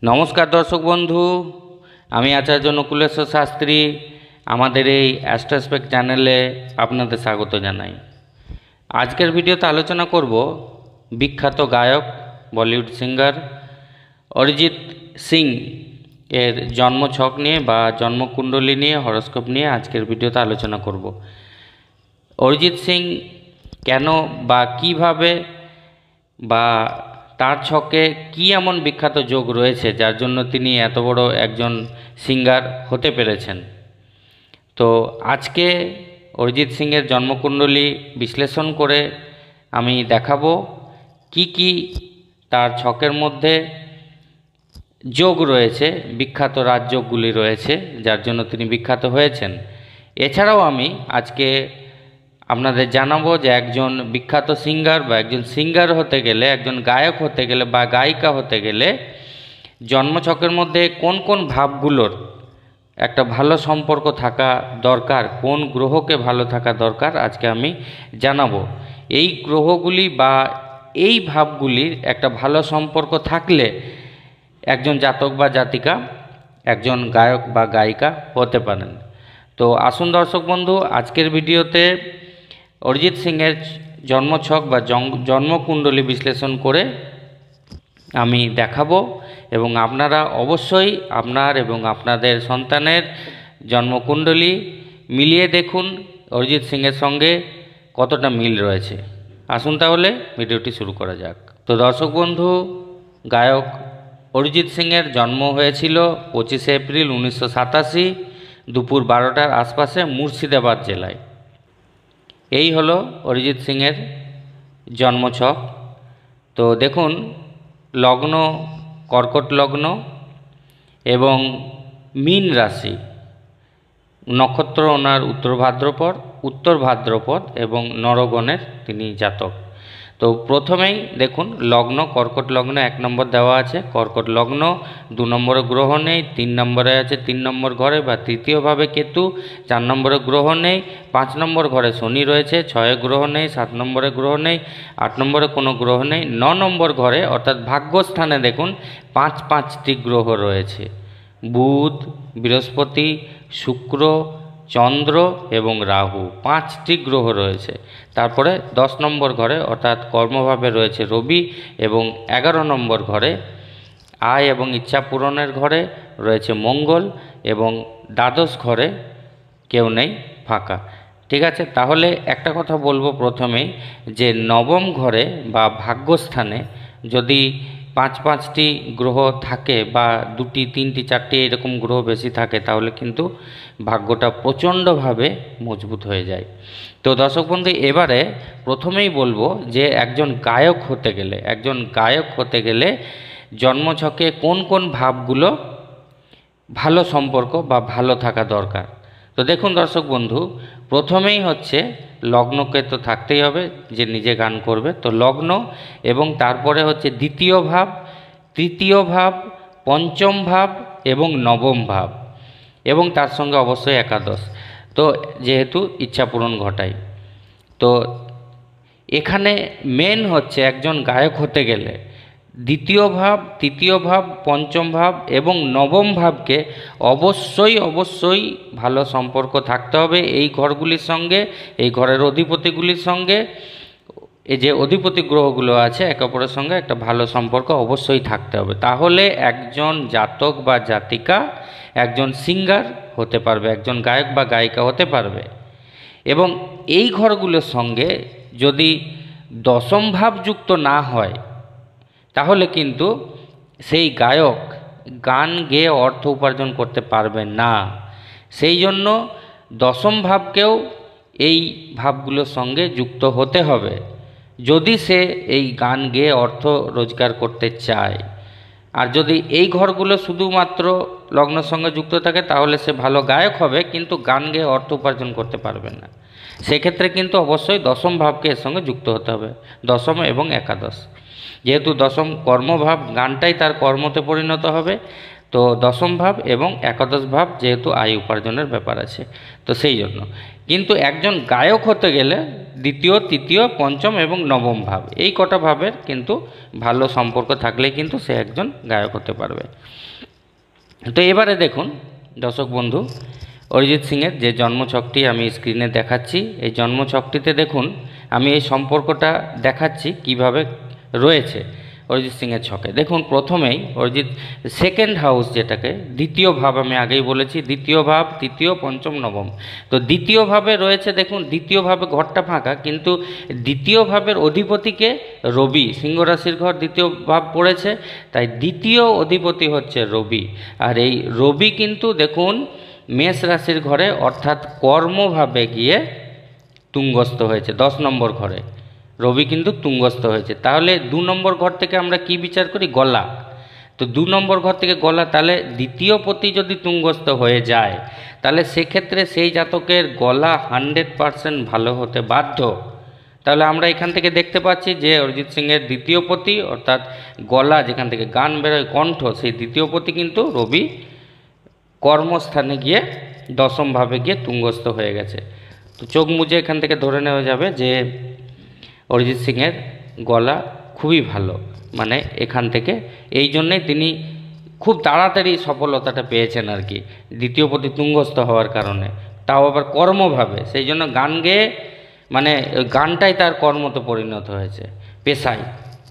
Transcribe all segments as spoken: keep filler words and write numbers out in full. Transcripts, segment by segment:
नमस्कार दर्शक बंधु आमी आचार्य नकुलेश्वर शास्त्री आमादेर एई एस्ट्रोस्पेक्ट चैनेले आपनादेर स्वागत जानाई। आजकेर भिडियोते आलोचना करब विख्यात गायक बलिउड सिंगार अरिजित सिंह एर जन्म छक निये बा जन्मकुंडली निये हरस्कोप निये आजकेर भिडियोते आलोचना करब। अरिजित सिंह केन बा किभाबे बा तार छके कि एमन विख्यात जोग रयेछे जार जन्य तिनि एत बड़ एकजन सिंगार होते पेरेछेन। तो आज के अरिजित सिंहेर जन्मकुंडली विश्लेषण करे आमी देखाबो कि कि तार छकेर मध्य जोग रयेछे, विख्यात राजयोगगुली रयेछे जार जन्य तिनि विख्यात हयेछेन। एछाड़ाओ आमी आज के आपनादेर जानाबो जे एकजन विख्यात सिंगार बा एकजन सिंगार होते गेले एकजन गायक होते गेले बा गायिका होते गेले जन्मछकेर मध्य कोन कोन भावगुलोर एक भालो सम्पर्क थाका दरकार, कोन ग्रहके भालो थाका दरकार आजके आमी जानाबो। एई ग्रहगुली बा एई भावगुलिर एक भालो सम्पर्क थाकले एकजन जातक बा जातिका एकजन गायक बा गायिका होते पारेन। तो आसुन दर्शक बंधु आजकेर भिडियोते अरिजित सिंहेर जन्मछक बा जन्मकुंडली विश्लेषण करे आमी देखाबो एबं आपनारा अवश्यई आपनार एबं आपनादेर सन्तानेर जन्मकुंडली मिलिए देखुन अरिजित सिंहेर संगे कतटा मिल रयेछे। आसुन ताहले भिडियोटी शुरू करा जाक। तो दर्शक बंधु गायक अरिजित सिंहेर जन्म हयेछिलो पचिशे एप्रिल उन्नीसशो सताशी दुपुर बारोटार आसपाशे मुर्शिदाबाद जेलाय। এই হলো অরিজিৎ সিংয়ের জন্মছক। তো দেখুন লগ্ন কর্কট লগ্ন এবং মীন রাশি, নক্ষত্র ওনার উত্তর ভাদ্রপদ উত্তর ভাদ্রপদ এবং নরগণের তিনি জাতক। তো প্রথমেই দেখুন লগ্ন কর্কট লগ্ন এক নম্বর দেওয়া আছে, কর্কট লগ্ন দু নম্বরে গ্রহ নেই, তিন নম্বরে আছে তিন নম্বর ঘরে বা তৃতীয়ভাবে কেতু, চার নম্বরে গ্রহ নেই, পাঁচ নম্বর ঘরে শনি রয়েছে, ছয়ে গ্রহ নেই, সাত নম্বরে গ্রহ নেই, আট নম্বরে কোনো গ্রহ নেই, ন নম্বর ঘরে অর্থাৎ ভাগ্যস্থানে দেখুন পাঁচ পাঁচটি গ্রহ রয়েছে, বুধ, বৃহস্পতি, শুক্র, চন্দ্র এবং রাহু, পাঁচটি গ্রহ রয়েছে। তারপরে দশ নম্বর ঘরে অর্থাৎ কর্মভাবে রয়েছে রবি এবং এগারো নম্বর ঘরে আয় এবং ইচ্ছা পূরণের ঘরে রয়েছে মঙ্গল এবং দ্বাদশ ঘরে কেউ নেই, ফাঁকা। ঠিক আছে, তাহলে একটা কথা বলবো প্রথমেই যে নবম ঘরে বা ভাগ্যস্থানে যদি পাঁচ পাঁচটি গ্রহ থাকে বা দুটি তিনটি চারটি এরকম গ্রহ বেশি থাকে তাহলে কিন্তু ভাগ্যটা প্রচণ্ডভাবে মজবুত হয়ে যায়। তো দর্শক বন্ধু এবারে প্রথমেই বলবো যে একজন গায়ক হতে গেলে একজন গায়ক হতে গেলে জন্মছকে কোন কোন ভাবগুলো ভালো সম্পর্ক বা ভালো থাকা দরকার। তো দেখুন দর্শক বন্ধু প্রথমেই হচ্ছে লগ্নকে তো থাকতেই হবে যে নিজে গান করবে। তো লগ্ন এবং তারপরে হচ্ছে দ্বিতীয় ভাব, তৃতীয় ভাব, পঞ্চম ভাব এবং নবম ভাব এবং তার সঙ্গে অবশ্যই একাদশ। তো যেহেতু ইচ্ছা পূরণ ঘটায়, তো এখানে মেন হচ্ছে একজন গায়ক হতে গেলে দ্বিতীয় ভাব, তৃতীয় ভাব, পঞ্চম ভাব এবং নবম ভাবকে অবশ্যই অবশ্যই ভালো সম্পর্ক থাকতে হবে এই ঘরগুলির সঙ্গে, এই ঘরের অধিপতিগুলির সঙ্গে। এই যে অধিপতি গ্রহগুলো আছে একে অপরের সঙ্গে একটা ভালো সম্পর্ক অবশ্যই থাকতে হবে, তাহলে একজন জাতক বা জাতিকা একজন সিঙ্গার হতে পারবে, একজন গায়ক বা গায়িকা হতে পারবে। এবং এই ঘরগুলোর সঙ্গে যদি দশম ভাব যুক্ত না হয় তাহলে কিন্তু সেই গায়ক গান গেয়ে অর্থ উপার্জন করতে পারবে না। সেই জন্য দশম ভাবকেও এই ভাবগুলোর সঙ্গে যুক্ত হতে হবে যদি সে এই গান গেয়ে অর্থ রোজগার করতে চায়। আর যদি এই ঘরগুলো শুধুমাত্র লগ্নের সঙ্গে যুক্ত থাকে তাহলে সে ভালো গায়ক হবে কিন্তু গান গেয়ে অর্থ উপার্জন করতে পারবে না। সেক্ষেত্রে কিন্তু অবশ্যই দশম ভাবকে এর সঙ্গে যুক্ত হতে হবে, দশম এবং একাদশ। যেহেতু দশম কর্মভাব, গানটাই তার কর্মতে পরিণত হবে, তো দশম ভাব এবং একাদশ ভাব যেহেতু আয় উপার্জনের ব্যাপার আছে, তো সেই জন্য কিন্তু একজন গায়ক হতে গেলে দ্বিতীয়, তৃতীয়, পঞ্চম এবং নবম ভাব এই কটা ভাবের কিন্তু ভালো সম্পর্ক থাকলেই কিন্তু সে একজন গায়ক হতে পারবে। তো এবারে দেখুন দর্শক বন্ধু, অরিজিৎ সিংয়ের যে জন্মছকটি আমি স্ক্রিনে দেখাচ্ছি, এই জন্মছকটিতে দেখুন আমি এই সম্পর্কটা দেখাচ্ছি কিভাবে রয়েছে অরিজিৎ সিংয়ের ছকে। দেখুন প্রথমেই অরিজিৎ সেকেন্ড হাউস, যেটাকে দ্বিতীয় ভাব আমি আগেই বলেছি, দ্বিতীয় ভাব, তৃতীয়, পঞ্চম, নবম। তো দ্বিতীয় ভাবে রয়েছে, দেখুন দ্বিতীয় ভাবে ঘরটা ফাঁকা, কিন্তু দ্বিতীয় ভাবের অধিপতিকে রবি, সিংহ রাশির ঘর দ্বিতীয় ভাব পড়েছে, তাই দ্বিতীয় অধিপতি হচ্ছে রবি। আর এই রবি কিন্তু দেখুন মেষ রাশির ঘরে অর্থাৎ কর্মভাবে গিয়ে তুঙ্গস্থ হয়েছে, দশ নম্বর ঘরে রবি কিন্তু তুঙ্গস্থ হয়েছে। তাহলে দু নম্বর ঘর থেকে আমরা কি বিচার করি? গলা। তো দু নম্বর ঘর থেকে গলা, তাহলে দ্বিতীয় পতি যদি তুঙ্গস্থ হয়ে যায় তাহলে সেক্ষেত্রে সেই জাতকের গলা হান্ড্রেড পারসেন্ট ভালো হতে বাধ্য। তাহলে আমরা এখান থেকে দেখতে পাচ্ছি যে অরিজিৎ সিংয়ের দ্বিতীয় পতি অর্থাৎ গলা, যেখান থেকে গান বেরোয় কণ্ঠ, সেই দ্বিতীয় পতি কিন্তু রবি কর্মস্থানে গিয়ে দশমভাবে গিয়ে তুঙ্গস্থ হয়ে গেছে। তো চোখ মুজে এখান থেকে ধরে নেওয়া যাবে যে অরিজিৎ সিংয়ের গলা খুবই ভালো, মানে এখান থেকে এই জন্যেই তিনি খুব তাড়াতাড়ি সফলতাটা পেয়েছেন আর কি, দ্বিতীয় পতি তুঙ্গস্থ হওয়ার কারণে, তাও আবার কর্মভাবে। সেই জন্য গান গেয়ে মানে গানটাই তার কর্মতে পরিণত হয়েছে, পেশায়।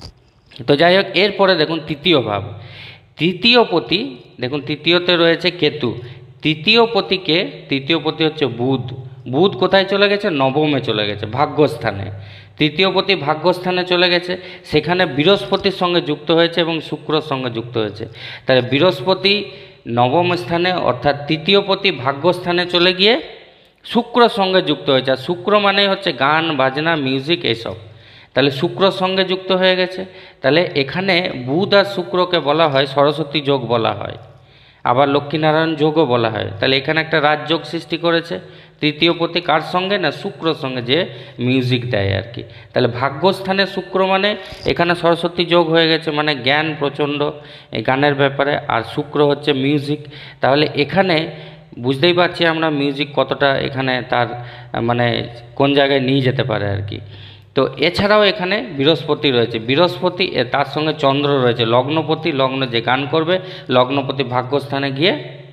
তো যাই হোক, এরপরে দেখুন তৃতীয় ভাব, তৃতীয় পতি দেখুন তৃতীয়তে রয়েছে কেতু, তৃতীয় পতিকে, তৃতীয় পতি হচ্ছে বুধ, বুধ কোথায় চলে গেছে? নবমে চলে গেছে, ভাগ্যস্থানে। তৃতীয় পতি ভাগ্যস্থানে চলে গেছে, সেখানে বৃহস্পতির সঙ্গে যুক্ত হয়েছে এবং শুক্রর সঙ্গে যুক্ত হয়েছে। তাহলে বৃহস্পতি নবম স্থানে অর্থাৎ তৃতীয় পতি ভাগ্যস্থানে চলে গিয়ে শুক্রর সঙ্গে যুক্ত হয়েছে। আর শুক্র মানে হচ্ছে গান বাজনা মিউজিক এইসব, তাহলে শুক্রর সঙ্গে যুক্ত হয়ে গেছে। তাহলে এখানে বুধ আর শুক্রকে বলা হয় সরস্বতী যোগ বলা হয়, আবার লক্ষ্মীনারায়ণ যোগও বলা হয়। তাহলে এখানে একটা রাজযোগ সৃষ্টি করেছে তৃতীয় পতি, কার সঙ্গে? না শুক্রর সঙ্গে, যে মিউজিক দেয় আর কি। তাহলে ভাগ্যস্থানে শুক্র মানে এখানে সরস্বতী যোগ হয়ে গেছে, মানে জ্ঞান প্রচণ্ড এই গানের ব্যাপারে, আর শুক্র হচ্ছে মিউজিক। তাহলে এখানে বুঝতেই পারছি আমরা মিউজিক কতটা এখানে তার মানে কোন জায়গায় নিয়ে যেতে পারে আর কি। তো এছাড়াও এখানে বৃহস্পতি রয়েছে, বৃহস্পতি তার সঙ্গে চন্দ্র রয়েছে, লগ্নপতি, লগ্ন যে গান করবে, লগ্নপতি ভাগ্যস্থানে গিয়ে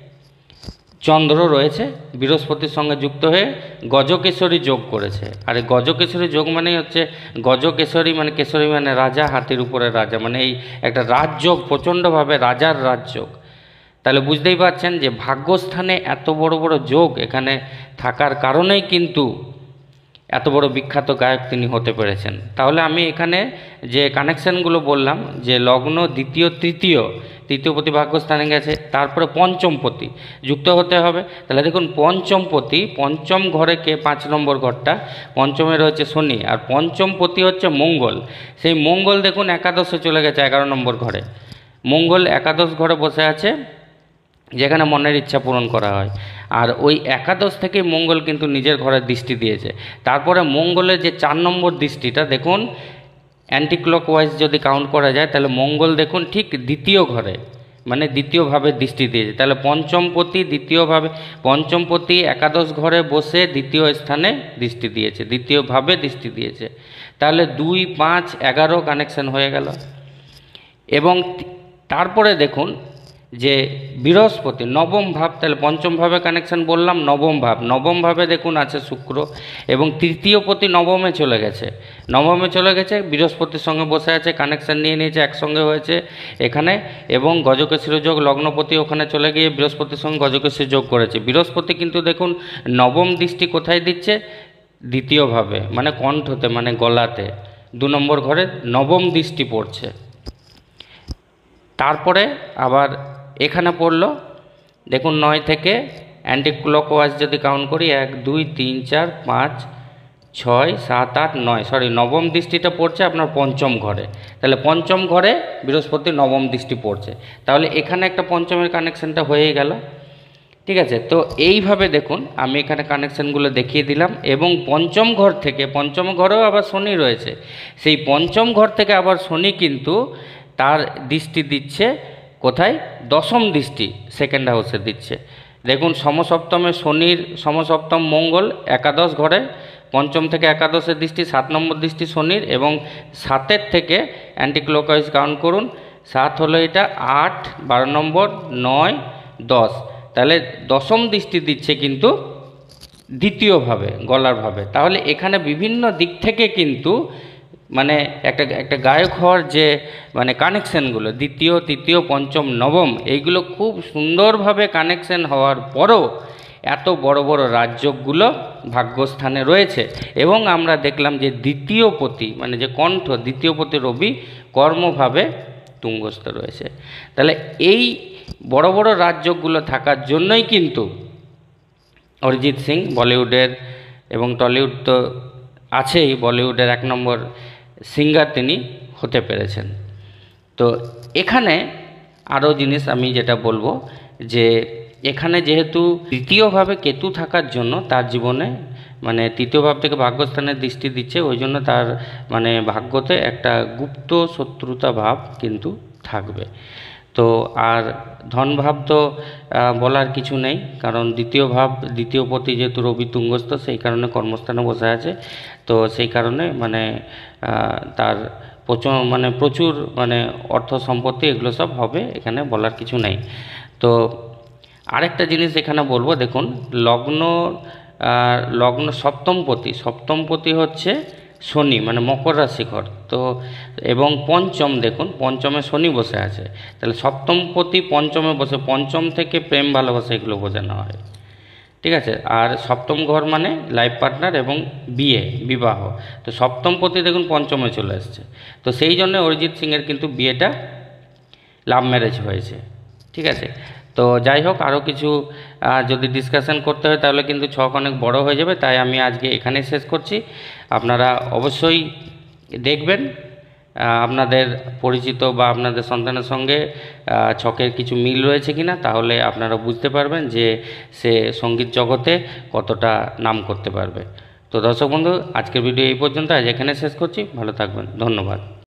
চন্দ্র রয়েছে, বৃহস্পতির সঙ্গে যুক্ত হয়ে গজকেশরী যোগ করেছে। আর এই গজকেশরী যোগ মানেই হচ্ছে গজকেশরী, মানে কেশরী মানে রাজা, হাতির উপরে রাজা, মানে এই একটা রাজযোগ, প্রচণ্ডভাবে রাজার রাজযোগ। তাহলে বুঝতেই পারছেন যে ভাগ্যস্থানে এত বড় বড় যোগ এখানে থাকার কারণেই কিন্তু এত বড় বিখ্যাত গায়ক তিনি হতে পেরেছেন। তাহলে আমি এখানে যে কানেকশানগুলো বললাম, যে লগ্ন দ্বিতীয়, তৃতীয়, তৃতীয় পতি ভাগ্যস্থানে গেছে, তারপরে পঞ্চম পতি যুক্ত হতে হবে। তাহলে দেখুন পঞ্চম পতি, পঞ্চম ঘরে কে? পাঁচ নম্বর ঘরটা, পঞ্চমে রয়েছে শনি, আর পঞ্চম পতি হচ্ছে মঙ্গল। সেই মঙ্গল দেখুন একাদশে চলে গেছে, এগারো নম্বর ঘরে। মঙ্গল একাদশ ঘরে বসে আছে, যেখানে মনের ইচ্ছা পূরণ করা হয়। আর ওই একাদশ থেকে মঙ্গল কিন্তু নিজের ঘরে দৃষ্টি দিয়েছে। তারপরে মঙ্গলের যে চার নম্বর দৃষ্টিটা দেখুন, অ্যান্টি ক্লকওয়াইজ যদি কাউন্ট করা যায়, তাহলে মঙ্গল দেখুন ঠিক দ্বিতীয় ঘরে, মানে দ্বিতীয়ভাবে দৃষ্টি দিয়েছে। তাহলে পঞ্চমপতি দ্বিতীয়ভাবে, পঞ্চমপতি একাদশ ঘরে বসে দ্বিতীয় স্থানে দৃষ্টি দিয়েছে, দ্বিতীয়ভাবে দৃষ্টি দিয়েছে। তাহলে দুই, পাঁচ, এগারো কানেকশন হয়ে গেল। এবং তারপরে দেখুন যে বৃহস্পতি নবম ভাব, তাহলে পঞ্চম ভাবে কানেকশন বললাম, নবম ভাব, নবম ভাবে দেখুন আছে শুক্র, এবং তৃতীয় পতি নবমে চলে গেছে, নবমে চলে গেছে, বৃহস্পতির সঙ্গে বসে আছে, কানেকশন নিয়ে নিয়েছে, একসঙ্গে হয়েছে এখানে। এবং গজকেশরী যোগ, লগ্নপতি ওখানে চলে গিয়ে বৃহস্পতির সঙ্গে গজকেশরী যোগ করেছে। বৃহস্পতি কিন্তু দেখুন নবম দৃষ্টি কোথায় দিচ্ছে? দ্বিতীয়ভাবে, মানে কণ্ঠতে, মানে গলাতে, দু নম্বর ঘরে নবম দৃষ্টি পড়ছে। তারপরে আবার এখানে পড়লো দেখুন নয় থেকে অ্যান্টি ক্লকওয়াইজ যদি কাউন্ট করি, এক, দুই, তিন, চার, পাঁচ, ছয়, সাত, আট, নয়, সরি নবম দৃষ্টিটা পড়ছে আপনার পঞ্চম ঘরে। তাহলে পঞ্চম ঘরে বৃহস্পতি নবম দৃষ্টি পড়ছে, তাহলে এখানে একটা পঞ্চমের কানেকশানটা হয়েই গেল। ঠিক আছে, তো এইভাবে দেখুন আমি এখানে কানেকশানগুলো দেখিয়ে দিলাম। এবং পঞ্চম ঘর থেকে, পঞ্চম ঘরেও আবার শনি রয়েছে, সেই পঞ্চম ঘর থেকে আবার শনি কিন্তু তার দৃষ্টি দিচ্ছে কোথায়? দশম দৃষ্টি সেকেন্ড হাউসে দিচ্ছে। দেখুন সমসপ্তমে শনির সমসপ্তম মঙ্গল একাদশ ঘরে, পঞ্চম থেকে একাদশের দৃষ্টি, সাত নম্বর দৃষ্টি শনির, এবং সাতের থেকে অ্যান্টি ক্লকওয়াইজ কাউন্ট করুন, সাত হলো এটা, আট, বারো নম্বর, নয়, দশ, তাহলে দশম দৃষ্টি দিচ্ছে কিন্তু দ্বিতীয়ভাবে গলারভাবে। তাহলে এখানে বিভিন্ন দিক থেকে কিন্তু মানে একটা একটা গায়ক হওয়ার যে মানে কানেকশানগুলো দ্বিতীয়, তৃতীয়, পঞ্চম, নবম, এইগুলো খুব সুন্দরভাবে কানেকশান হওয়ার পরও এত বড় বড় রাজযোগগুলো ভাগ্যস্থানে রয়েছে। এবং আমরা দেখলাম যে দ্বিতীয় পতি মানে যে কণ্ঠ, দ্বিতীয় পতি রবি কর্মভাবে তুঙ্গস্থ রয়েছে। তাহলে এই বড় বড় রাজযোগগুলো থাকার জন্যই কিন্তু অরিজিৎ সিং বলিউডের এবং টলিউড তো আছেই, বলিউডের এক নম্বর সিঙ্গার তিনি হতে পেরেছেন। তো এখানে আরও জিনিস আমি যেটা বলবো যে এখানে যেহেতু তৃতীয়ভাবে কেতু থাকার জন্য তার জীবনে মানে তৃতীয় ভাব থেকে ভাগ্যস্থানের দৃষ্টি দিচ্ছে, ওই জন্য তার মানে ভাগ্যতে একটা গুপ্ত শত্রুতা ভাব কিন্তু থাকবে। তো আর ধন ভাব তো বলার কিছু নেই, কারণ দ্বিতীয় ভাব দ্বিতীয় পতি যেহেতু রবি তুঙ্গস্থ, সেই কারণে কর্মস্থানে বসে আছে। তো সেই কারণে মানে তার প্রচুর মানে প্রচুর মানে অর্থ সম্পত্তি এগুলো সব হবে, এখানে বলার কিছু নেই। তো আরেকটা জিনিস এখানে বলবো, দেখুন লগ্ন লগ্ন সপ্তমপতি সপ্তমপতি হচ্ছে শনি মানে মকর রাশি ঘর। তো এবং পঞ্চম, দেখুন পঞ্চমে শনি বসে আছে, তাহলে সপ্তমপতি পঞ্চমে বসে, পঞ্চম থেকে প্রেম ভালোবাসা এগুলো বোঝানো হয়, ঠিক আছে। আর সপ্তম ঘর মানে লাইফ পার্টনার এবং বিয়ে, বিবাহ। তো সপ্তমপতি দেখুন পঞ্চমে চলে আসছে, তো সেই জন্য অরিজিৎ সিংয়ের কিন্তু বিয়েটা লাভ ম্যারেজ হয়েছে, ঠিক আছে। তো যাই হোক, আরও কিছু যদি ডিসকাশন করতে হয় তাহলে কিন্তু ছক অনেক বড় হয়ে যাবে, তাই আমি আজকে এখানেই শেষ করছি। আপনারা অবশ্যই দেখবেন আপনাদের পরিচিত বা আপনাদের সন্তানের সঙ্গে ছকের কিছু মিল রয়েছে কিনা, তাহলে আপনারা বুঝতে পারবেন যে সে সঙ্গীত জগতে কতটা নাম করতে পারবে। তো দর্শক বন্ধু, আজকের ভিডিও এই পর্যন্ত, আজ এখানে শেষ করছি। ভালো থাকবেন, ধন্যবাদ।